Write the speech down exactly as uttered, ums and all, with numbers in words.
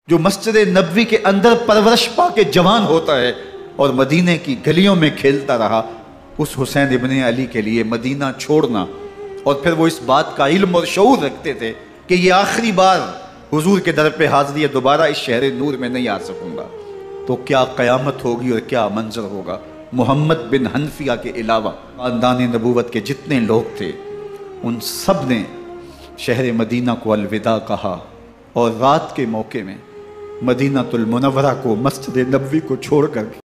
जो मस्जिद नबवी के अंदर परवरिश पा के जवान होता है और मदीने की गलियों में खेलता रहा, उस हुसैन इब्ने अली के लिए मदीना छोड़ना, और फिर वो इस बात का इल्म और शऊर रखते थे कि ये आखिरी बार हुजूर के दर पे हाजिरी है, दोबारा इस शहर नूर में नहीं आ सकूंगा, तो क्या क़यामत होगी और क्या मंजर होगा। मोहम्मद बिन हनफिया के अलावा ख़ानदान नबूवत के जितने लोग थे उन सब ने शहर मदीना को अलविदा कहा, और रात के मौके में मदीनातुल मुनव्वरा को, मस्जिद नबवी को छोड़कर